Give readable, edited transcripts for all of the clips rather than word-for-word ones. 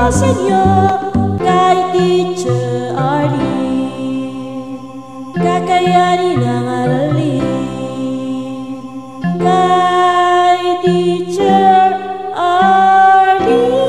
sa inyo kay Teacher Arlene. Kakayanin ang aralin kay Teacher Arlene.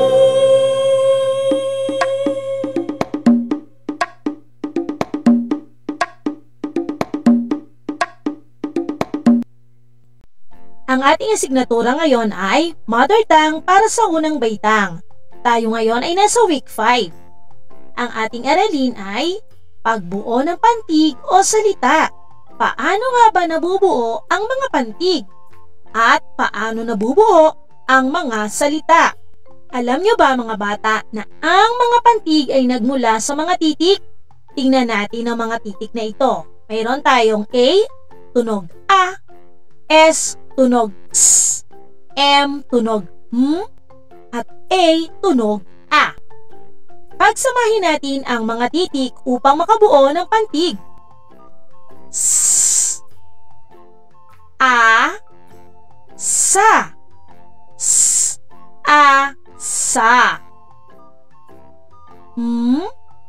Ang ating asignatura ngayon ay Mother Tongue para sa unang baitang. Tayo ngayon ay nasa week 5. Ang ating aralin ay pagbuo ng pantig o salita. Paano nga ba nabubuo ang mga pantig? At paano nabubuo ang mga salita? Alam niyo ba mga bata na ang mga pantig ay nagmula sa mga titik? Tingnan natin ang mga titik na ito. Mayroon tayong A, tunog A, S, tunog S, M, tunog M, at A, tunog A. Pagsamahin natin ang mga titik upang makabuo ng pantig. S, A, sa, S, A, sa. M,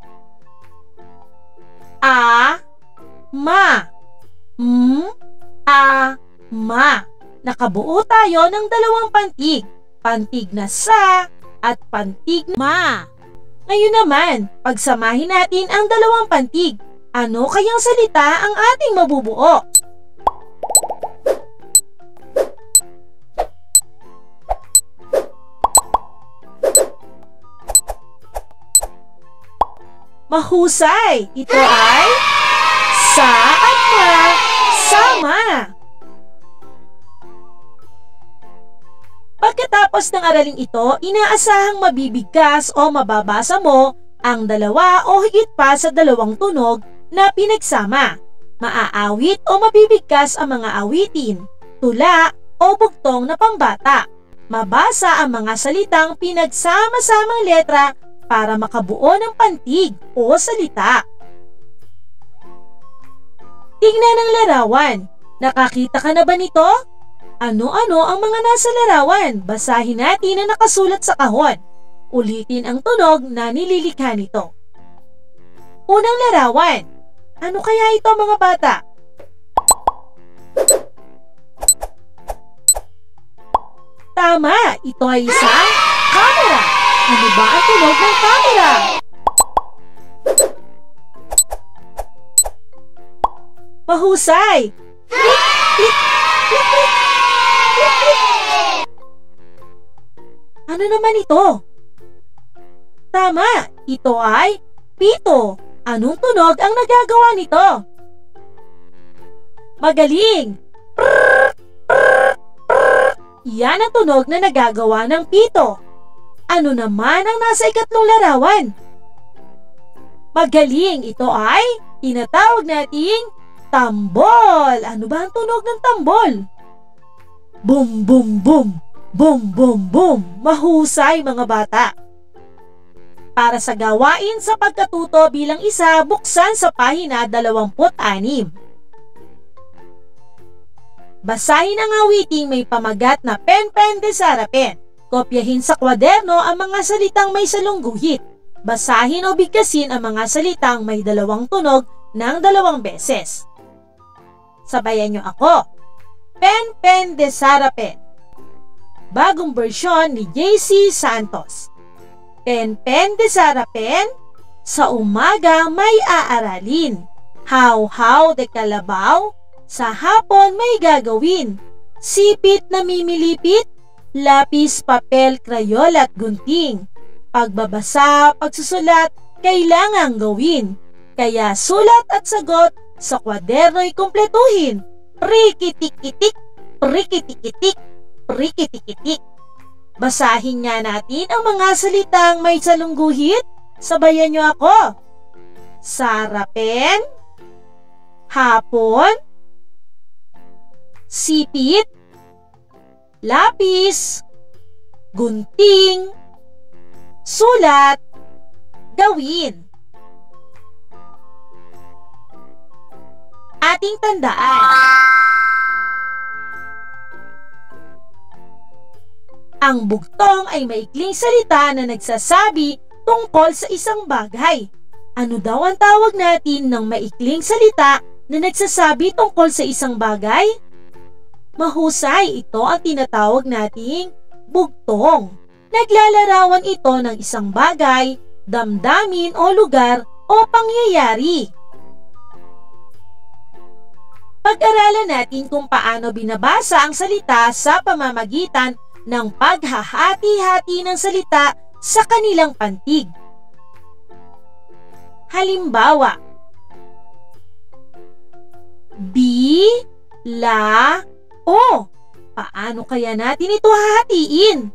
A, ma, M, A, ma. Nakabuo tayo ng dalawang pantig. Pantig na sa at pantig na ma. Ngayon naman, pagsamahin natin ang dalawang pantig. Ano kayang salita ang ating mabubuo? Mahusay! Ito ay sa at ma, sama. Pagkatapos ng araling ito, inaasahang mabibigkas o mababasa mo ang dalawa o higit pa sa dalawang tunog na pinagsama. Maaawit o mabibigkas ang mga awitin, tula o bugtong na pambata. Mabasa ang mga salitang pinagsama-samang letra para makabuo ng pantig o salita. Tingnan ang larawan. Nakakita ka na ba nito? Ano-ano ang mga nasa larawan? Basahin natin ang nakasulat sa kahon. Ulitin ang tunog na nililikha nito. Unang larawan. Ano kaya ito mga bata? Tama! Ito ay isang camera. Ano ba ang tunog ng camera? Mahusay! Click! Click! Click! Click! Ano naman ito? Tama, ito ay pito. Anong tunog ang nagagawa nito? Magaling! Yan ang tunog na nagagawa ng pito. Ano naman ang nasa ikatlong larawan? Magaling! Ito ay tinatawag nating tambol. Ano ba ang tunog ng tambol? Boom, boom, boom. Boom, boom, boom. Mahusay mga bata. Para sa gawain sa pagkatuto bilang isa, buksan sa pahina 26. Basahin ang awiting may pamagat na pen-pen de sarapen. Kopyahin sa kwaderno ang mga salitang may salungguhit. Basahin o bigkasin ang mga salitang may dalawang tunog ng 2 beses. Sabayan niyo ako. Pen-pen de sarapen. Bagong bersyon ni JC Santos. Pen-pen de sarapen, sa umaga may aaralin. Haw-haw de kalabaw, sa hapon may gagawin. Sipit na mimilipit, lapis, papel, krayol at gunting. Pagbabasa, pagsusulat, kailangang gawin. Kaya sulat at sagot sa kwaderno'y kumpletuhin. Prikitik-itik, prikitik-itik, prikitik-itik. Basahin nga natin ang mga salitang may salungguhit. Sabayan niyo ako. Sarapen, hapon, sipit, lapis, gunting, sulat, gawin. Ating tandaan. Ang bugtong ay maikling salita na nagsasabi tungkol sa isang bagay. Ano daw ang tawag natin ng maikling salita na nagsasabi tungkol sa isang bagay? Mahusay, ito ang tinatawag nating bugtong. Naglalarawan ito ng isang bagay, damdamin o lugar o pangyayari. Pag-aralan natin kung paano binabasa ang salita sa pamamagitan ng paghahati-hati ng salita sa kanilang pantig. Halimbawa, bi, la, o. Paano kaya natin ito hahatiin?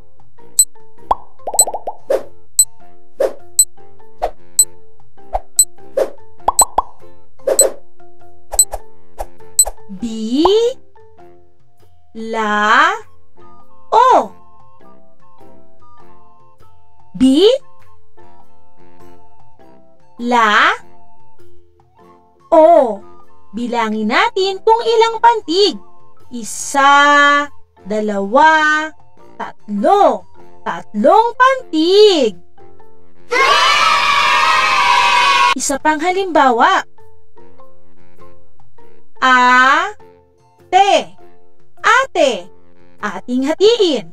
Bi, la, o. Bi, la, o. Bilangin natin kung ilang pantig. 1, 2, 3. 3 pantig. Isa pang halimbawa. A-te. Ate. Ating hatiin.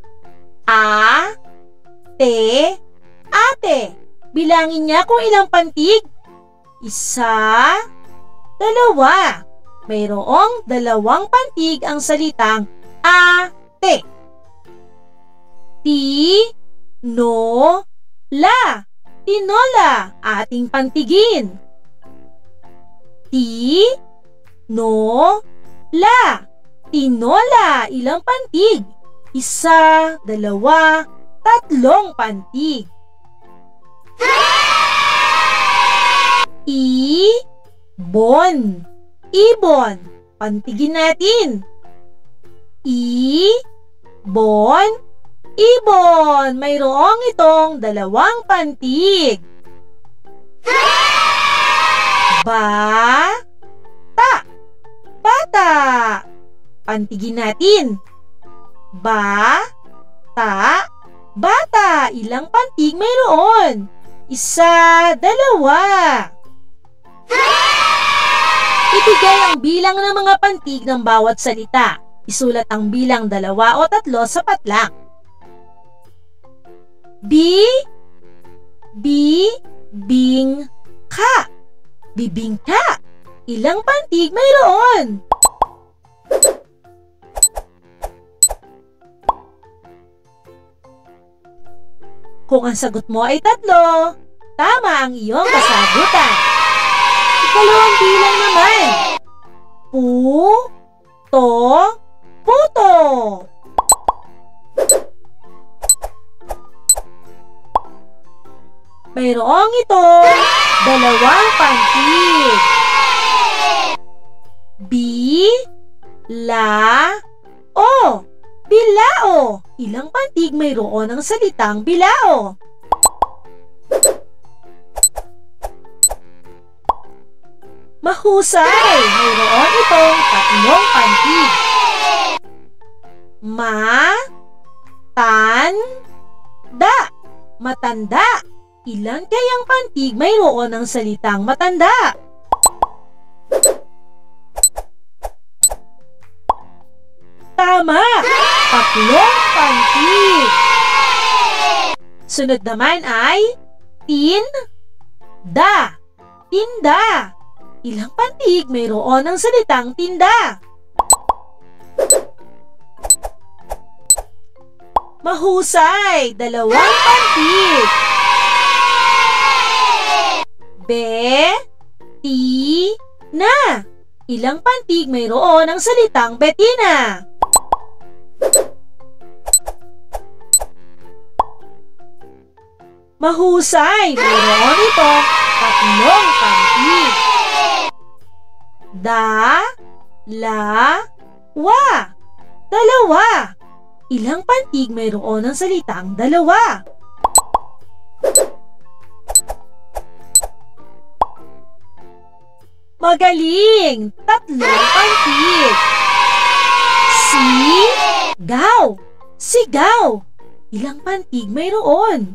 A-te. Ate. Bilangin niya kung ilang pantig. 1, 2. Mayroong 2 pantig ang salitang ate. Ti-no-la. Tinola. Ating pantigin. Ti-no-la. Tinola. Ilang pantig? 1, 2, 3 pantig. Ibon. Ibon. Pantigin natin. Ibon. Ibon. Mayroong itong 2 pantig. Bata. Bata. Pantigin natin. Bata. Bata. Ilang pantig mayroon? 1, 2. Ibigay ang bilang ng mga pantig ng bawat salita. Isulat ang bilang 2 o 3, sapat lang. Bing-ka. Bibingka. Ilang pantig mayroon? Kung ang sagot mo ay 3, tama ang iyong kasagutan. Ikalawang bilang naman. Puto. Mayroong itong 2 pantig. Bilao. Bilao. Ilang pantig mayroon ang salitang bilao? Mahusay! Mayroon itong 3 pantig. Matanda. Matanda. Ilan kayang pantig mayroon ang salitang matanda? Tama! 3 pantig. Sunod naman ay tinda. Tinda. Ilang pantig mayroon ang salitang tinda? Mahusay! 2 pantig. Betina. Ilang pantig mayroon ang salitang Betina? Mahusay! Mayroon itong 3 pantig. Dalawa. 2. Ilang pantig mayroon ang salitang dalawa? Magaling! 3 pantig. Sigaw. Sigaw! Ilang pantig mayroon?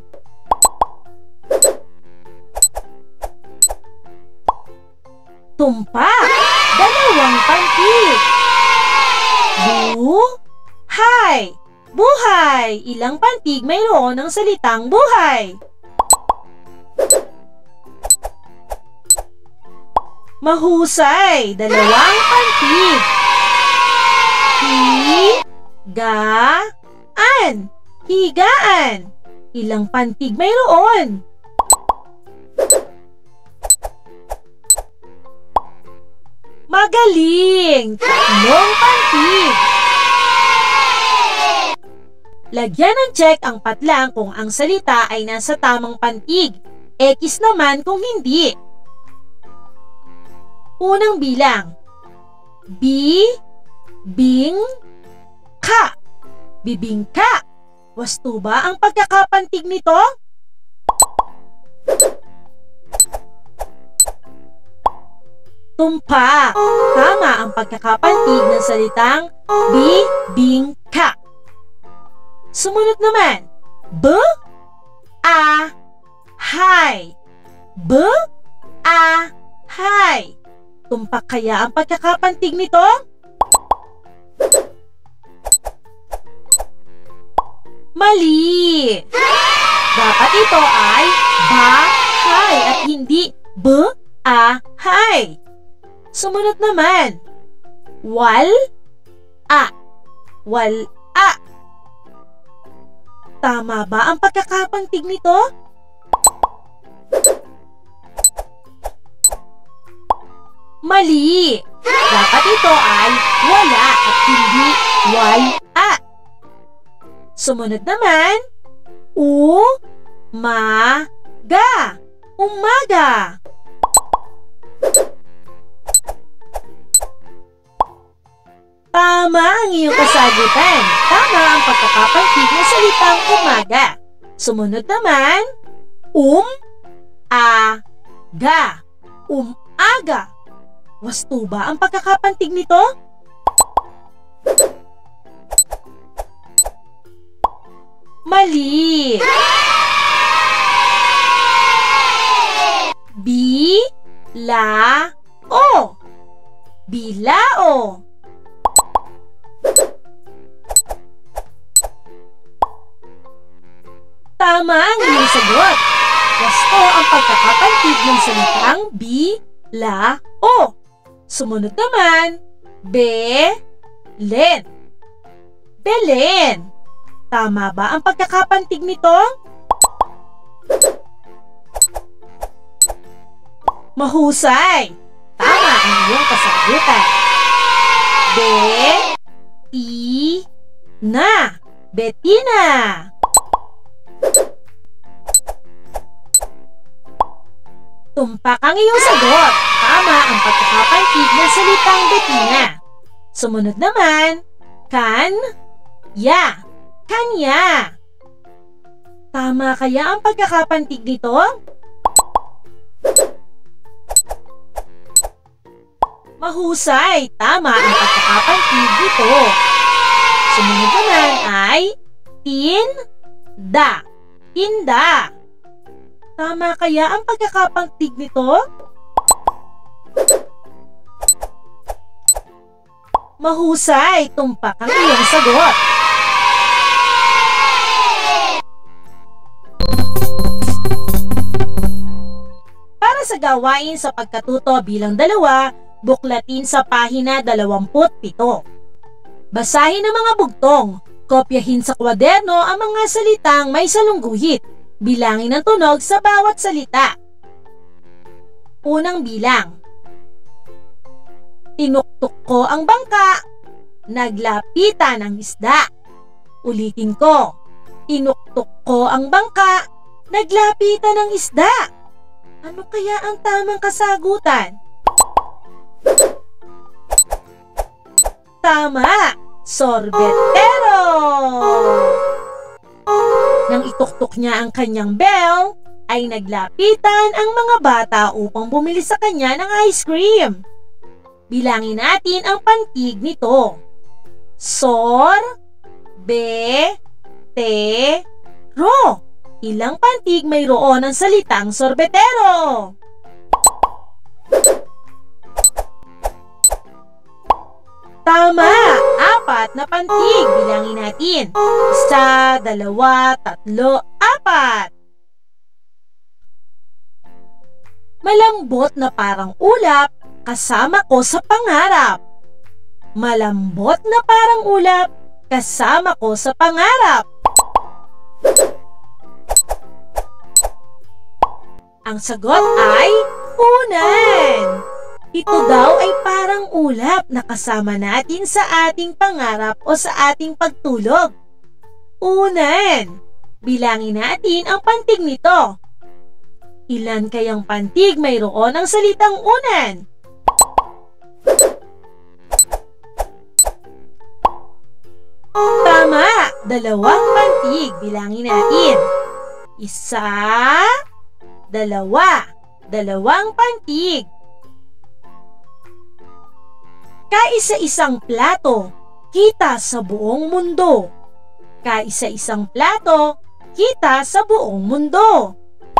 Tumpak! 2 pantig! Buhay! Buhay! Ilang pantig mayroon ng salitang buhay? Mahusay! 2 pantig! Higaan! Higaan! Ilang pantig mayroon? Magaling! 3 pantig! Lagyan ng check ang patlang kung ang salita ay nasa tamang pantig. X naman kung hindi. Unang bilang. Bing-ka. Bibingka. Wasto ba ang pagkakapantig nito? Tumpa. Tama ang pagkakapantig ng salitang bibingka. Sumunod naman. Hay. Hay. Tumpak kaya ang pagkakapantig nito? Mali! Dapat ito ay bahay at hindi hay. Sumunod naman. Wal-a. Tama ba ang pagkakapantig nito? Mali! Dapat ito ay wala at hindi wal-a. Sumunod naman. Umaga. Umaga. Tama ang iyong kasagutan. Tama ang pagkakapantig ng salitang umaga. Sumunod naman. Aga. Umaga. Wasto ba ang pagkakapantig nito? Mali! Bilao. Bilao. Tama ang iyong sagot. Wasto ang pagkakapantig ng salitang bilao. Sumunod naman. Belen. Belen. Tama ba ang pagkakapantig nito? Mahusay! Tama ang iyong kasagutan. Betina. Betina. Tumpak ang iyong sagot. Tama ang pagkakapantig ng salitang betina. Sumunod naman. Kanya. Kanya. Tama kaya ang pagkakapantig nito? Mahusay! Tama ang pagkakapantig nito. Sumunod naman ay tinda. Tinda. Tama kaya ang pagkakapantig nito? Mahusay! Tumpak ang iyong sagot. Para sa gawain sa pagkatuto bilang 2, buklatin sa pahina 27. Basahin ang mga bugtong. Kopyahin sa kwaderno ang mga salitang may salungguhit. Bilangin ang tunog sa bawat salita. Unang bilang. Tinuktok ko ang bangka. Naglapitan ang isda. Ulitin ko. Tinuktok ko ang bangka. Naglapitan ang isda. Ano kaya ang tamang kasagutan? Tama! Sorbetero! Nang ituktok niya ang kanyang bell, ay naglapitan ang mga bata upang bumili sa kanya ng ice cream. Bilangin natin ang pantig nito. Sorbetero. Ilang pantig mayroon ang salitang sorbetero? Tama! 4 na pantig. Bilangin natin. 1, 2, 3, 4. Malambot na parang ulap, kasama ko sa pangarap. Malambot na parang ulap, kasama ko sa pangarap. Ang sagot ay unan. Ito daw ay parang ulap na kasama natin sa ating pangarap o sa ating pagtulog. Unan. Bilangin natin ang pantig nito. Ilan kayang pantig mayroon ang salitang unan? Tama! 2 pantig. Bilangin natin. 1, 2. 2 pantig. Kaisa-isang plato, kita sa buong mundo. Kaisa-isang plato, kita sa buong mundo.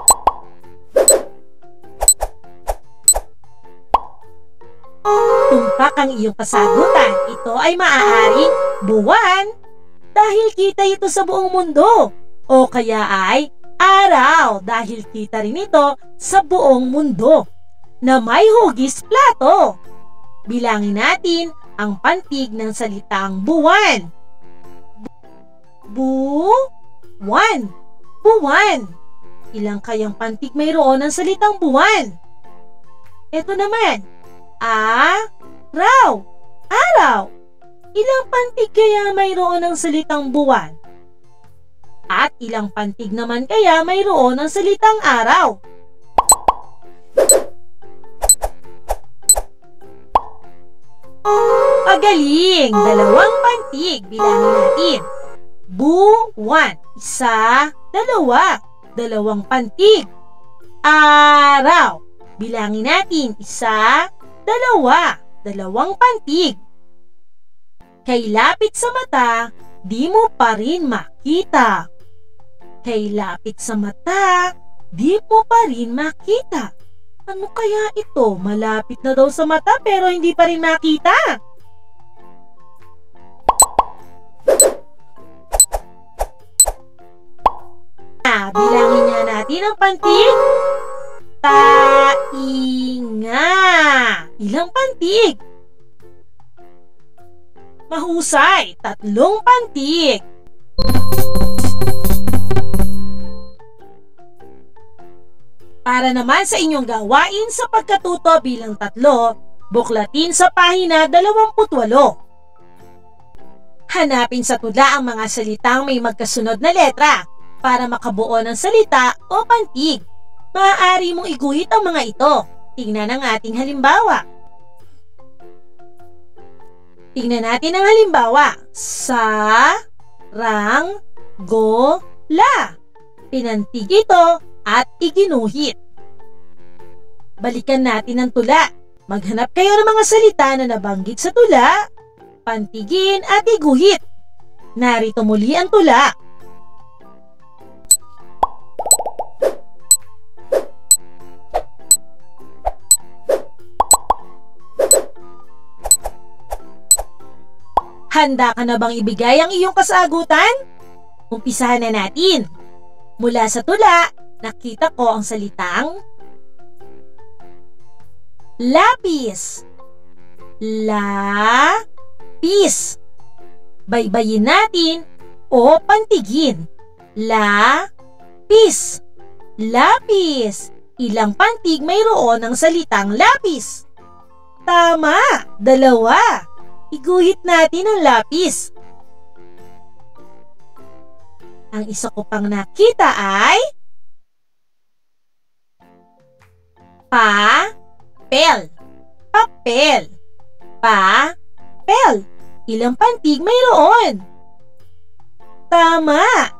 Tumpak ang iyong kasagutan. Ito ay maaaring buwan dahil kita ito sa buong mundo. O kaya ay araw dahil kita rin ito sa buong mundo na may hugis plato. Bilangin natin ang pantig ng salitang buwan. Buwan. Buwan. Ilang kayang pantig mayroon ang salitang buwan? Ito naman. Araw. Araw. Ilang pantig kaya mayroon ang salitang buwan? At ilang pantig naman kaya mayroon ang salitang araw? Pagaling! 2 pantig. Bilangin natin. Buwan. 1, 2. 2 pantig. Araw. Bilangin natin. 1, 2. 2 pantig. Kay lapit sa mata, di mo pa rin makita. Kay lapit sa mata, di mo pa rin makita. Ano kaya ito? Malapit na daw sa mata pero hindi pa rin makita. Bilangin nga natin ang pantig. Tainga. Ilang pantig? Mahusay. 3 pantig. Para naman sa inyong gawain sa pagkatuto bilang 3, buklatin sa pahina 28. Hanapin sa tula ang mga salitang may magkasunod na letra para makabuo ng salita o pantig. Maaari mong iguhit ang mga ito. Tingnan ang ating halimbawa. Tingnan natin ang halimbawa. Saranggola. Pinantig ito at iginuhit. Balikan natin ang tula. Maghanap kayo ng mga salita na nabanggit sa tula, pantigin at iguhit. Narito muli ang tula. Handa ka na bang ibigay ang iyong kasagutan? Umpisahan na natin. Mula sa tula, nakita ko ang salitang lapis. Lapis. Baybayin natin o pantigin. Lapis. Lapis. Ilang pantig mayroon ang salitang lapis? Tama! 2. Iguhit natin ang lapis. Ang isa ko pang nakita ay papel. Papel. Papel. Ilang pantig mayroon? Tama!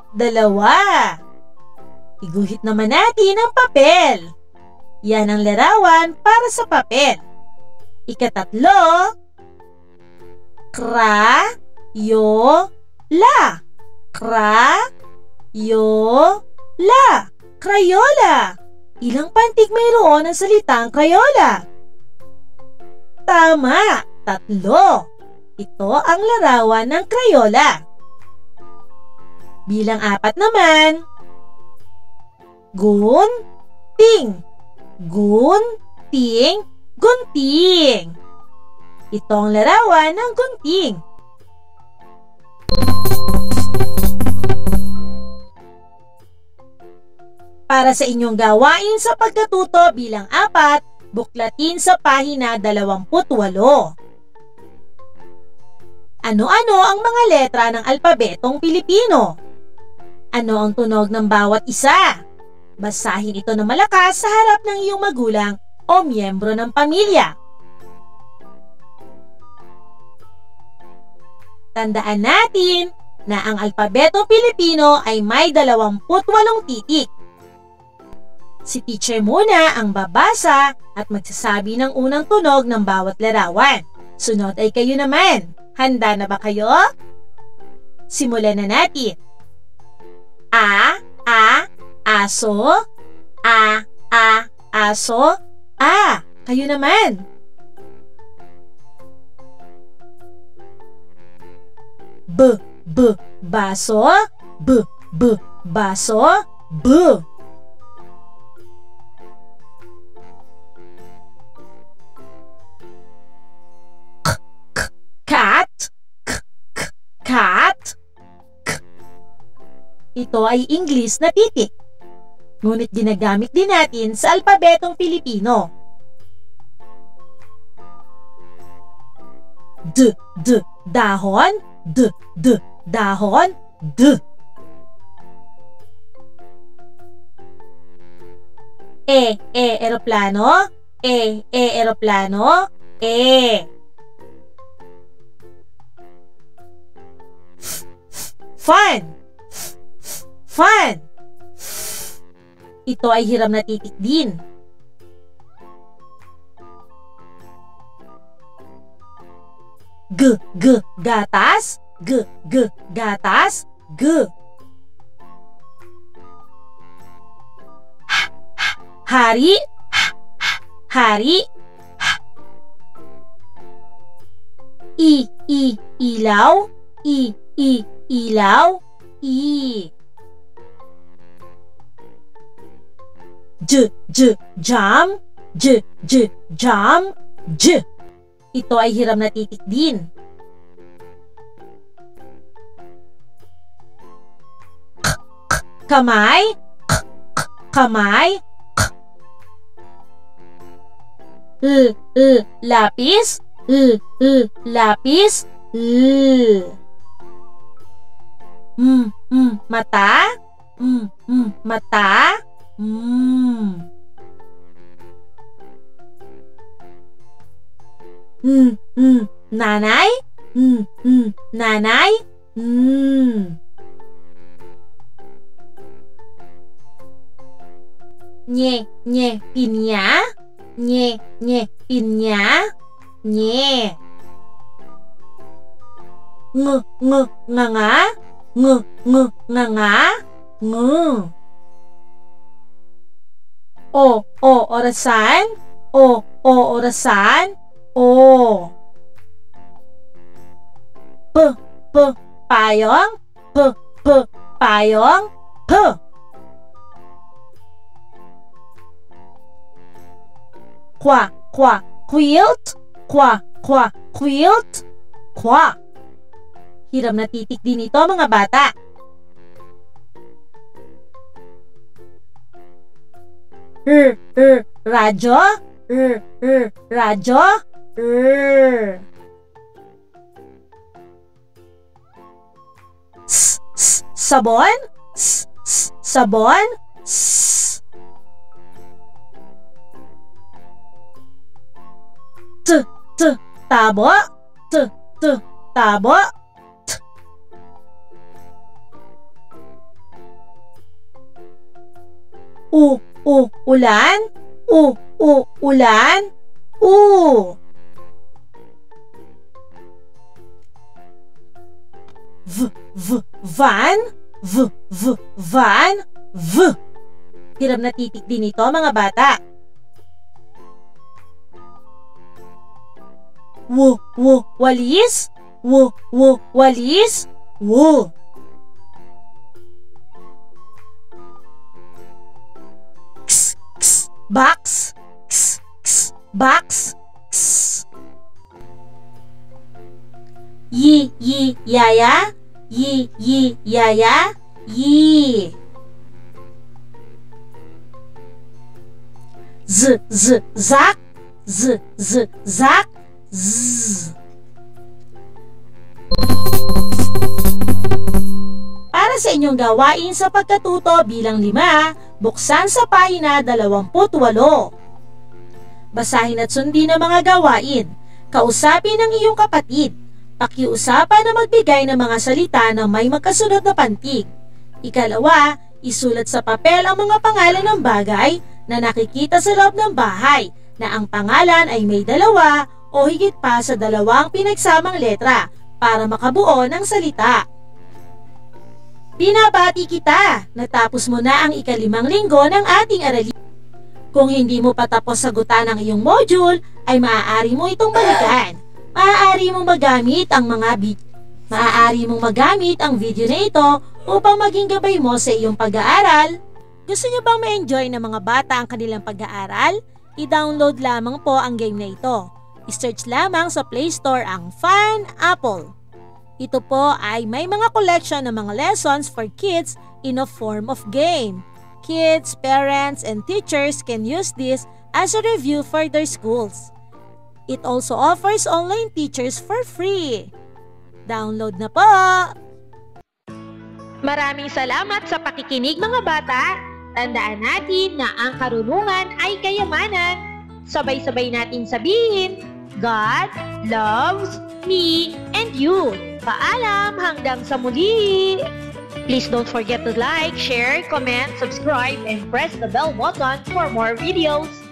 2. Iguhit naman natin ang papel. Yan ang larawan para sa papel. Ika-3, krayola. La. Crayola. Crayola. Ilang pantig mayroon ang salitang Crayola? Tama, 3. Ito ang larawan ng Crayola. Bilang 4 naman. Gunting. Gunting. Gunting. Ito ang larawan ng gunting. Para sa inyong gawain sa pagkatuto bilang 4, buklatin sa pahina 28. Ano-ano ang mga letra ng alpabetong Pilipino? Ano ang tunog ng bawat isa? Basahin ito na malakas sa harap ng iyong magulang o miyembro ng pamilya. Tandaan natin na ang alpabetong Pilipino ay may 28 titik. Si teacher muna ang babasa at magsasabi ng unang tunog ng bawat larawan. Sunod ay kayo naman. Handa na ba kayo? Simulan na natin. Aso. Aso. Kayo naman. Baso. Baso. Cat. Ito ay English na titik. Ngunit ginagamit din natin sa alpabetong Pilipino. Dahon. Dahon. Eroplano. Eroplano. Fan. Ito ay hiram na titik din. Gatas. Gatas. Hari. Ilaw. Ilaw. Jam. Jam. Ito ay hiram na titik din. Kamay. Lapis. Lapis. Mata. Mata. Nanay. Nanay. Pinya. Pinya. Nganga. Nganga. Orasan. Orasan. Payong. Payong. Quilt. Quilt. Hiram na titik din ito, mga bata. Radyo. Radyo. Sabon. Sabon. Tabo. Tabo. Ulan. Ulan. van, van, v. Hirap na titik din ito mga bata. Walis, walis, wo. Box, box, yaya, yaya, yi. Zak, zak, z. Para sa inyong gawain sa pagkatuto bilang 5, buksan sa pahina 28. Basahin at sundin ang mga gawain. Kausapin ang iyong kapatid. Pakiusapan na magbigay ng mga salita na may magkasunod na pantig. 2, isulat sa papel ang mga pangalan ng bagay na nakikita sa loob ng bahay na ang pangalan ay may 2 o higit pa sa 2 pinagsamang letra para makabuo ng salita. Binabati kita! Natapos mo na ang 5 linggo ng ating aralin. Kung hindi mo pa tapos sagutan ang iyong module, ay maaari mo itong balikan. Maaari mong magamit ang video na ito upang maging gabay mo sa iyong pag-aaral. Gusto niyo bang ma-enjoy ng mga bata ang kanilang pag-aaral? I-download lamang po ang game na ito. I-search lamang sa Play Store ang Fun Apple. Ito po ay may mga collection ng mga lessons for kids in a form of game. Kids, parents, and teachers can use this as a review for their schools. It also offers online teachers for free. Download na po! Maraming salamat sa pakikinig mga bata. Tandaan natin na ang karunungan ay kayamanan. Sabay-sabay natin sabihin, God loves me and you. Paalam hanggang sa muli! Please don't forget to like, share, comment, subscribe, and press the bell button for more videos.